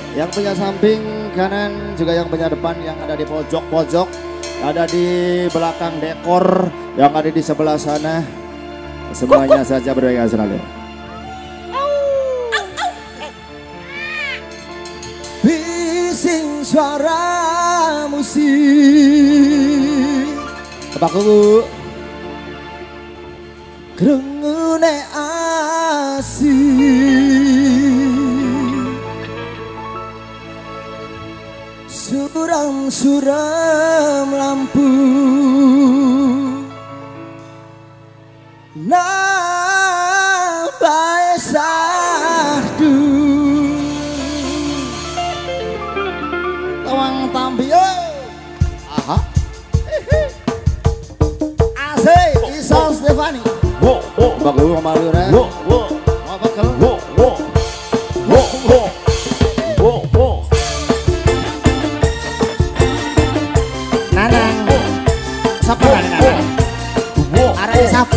yang punya samping kanan juga yang punya depan, yang ada di pojok-pojok, ada di belakang dekor, yang ada di sebelah sana. Semuanya saja berbahagia selalu. Bising suara musik kebaku krungune asih suram-suram lampu nambae sardu tawang tambi aha asik Isal Stefani bagus kembali ya Nanang siapa kan Nanang arahnya siapa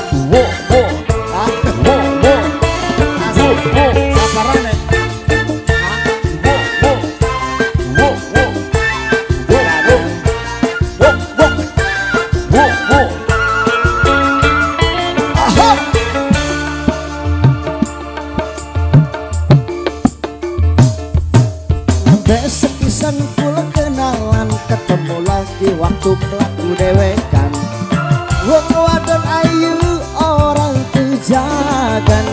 sepisan pula kenalan ketemu lagi waktu pelaku dewekan wong wadon ayu orang kejagan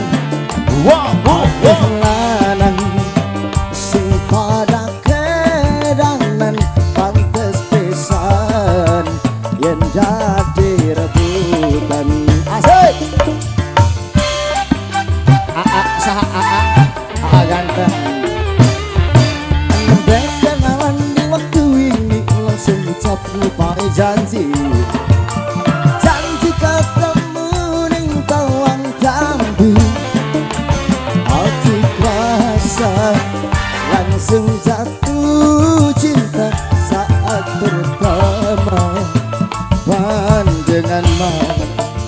lanang sing pada kedanan pantes pisan yen jadi rebutan asik saha ganteng lupain janji ketemu ning tawang tambi hati rasa langsung jatuh cinta saat pertama pandangan mata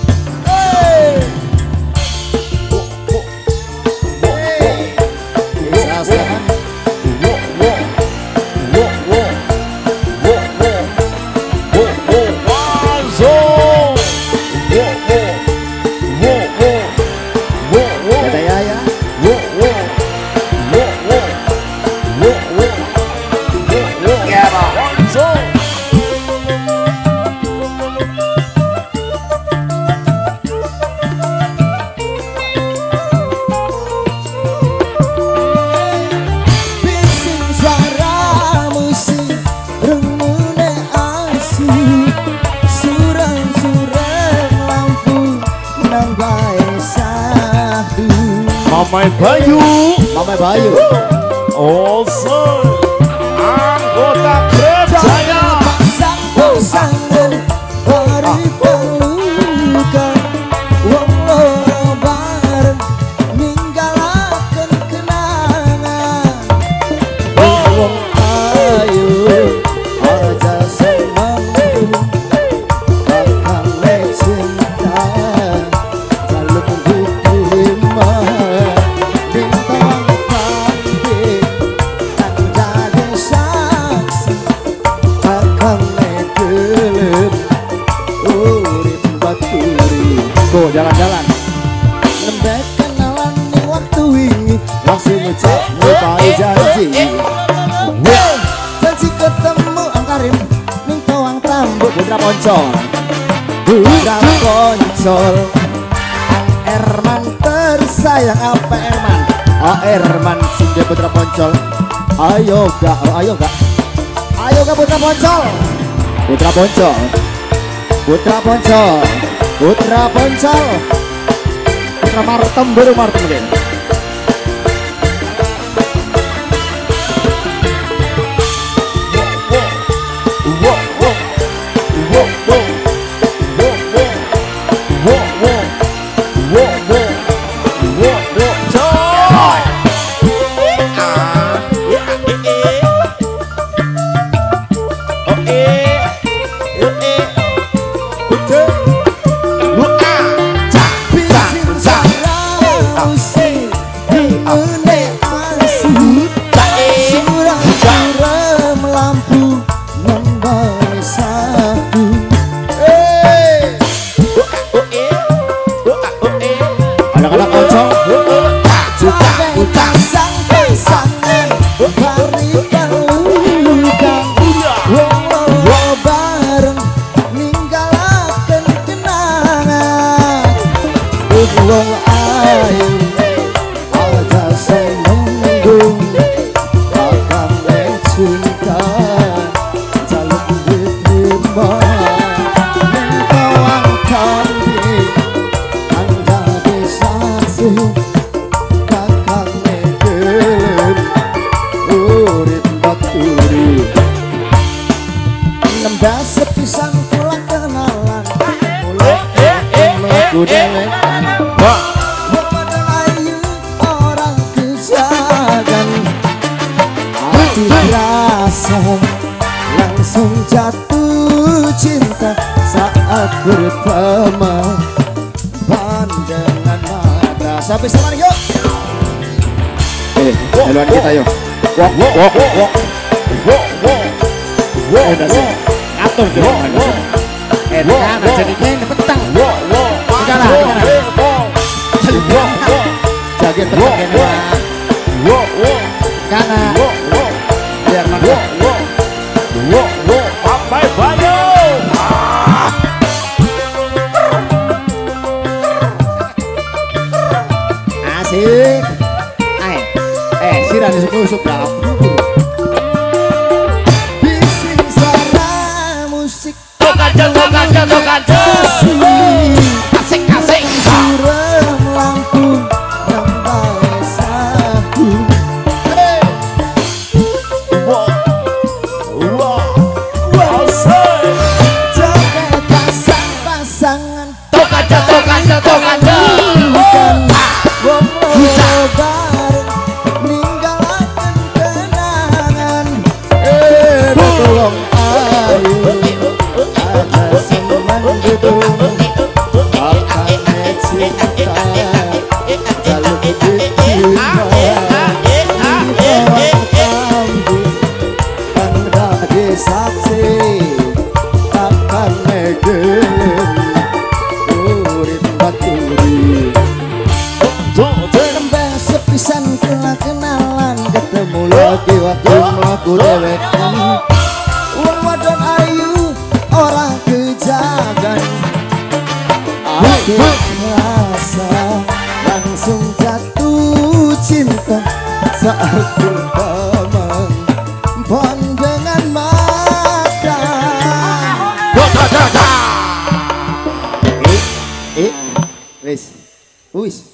Mamai Bayu also anggota kerjanya pasang-pasangan hari pelukan wong loro bareng ninggalaken kenangan wong ayu aja semampu bakal cinta jaluk diterima jalan-jalan lembek kenalan ning waktu ini langsung ngecek lupain janji janji ketemu Angkarim ning tawang tambuk Putra Poncol Ang Erman tersayang apa Erman Erman Sinde Putra Poncol ayo gak Putra Poncol Putra Poncol Putra Martem baru Martem deh. Sing Nembah sepisan kula kenalan mlaku dewek ayu orang kejagan hati rasa langsung jatuh cinta saat bertemu pandangan mata. Sampai sekarang yuk. Jalan kita yuk. Atur dong. Enak jadi kayak petang. Sekarang. Jaga petang ini. Karena biar mana. Sampai banyak. Asik. Siran disuk-usuk dah. Bising suara musik. Tokaja. Asik. Suram lampu nambah sapu. Joget pasang-pasangan. Tokaja. Tolong ayu ada senang gitu akan cinta jalur diterima orang kambing anda disaksi akan megem urip baturi nembah sepisan kenalan ketemu lagi waktu mlaku dewek wadon ayu orang kejagan aku rasa langsung jatuh cinta saat bertemu pandangan mata. Wis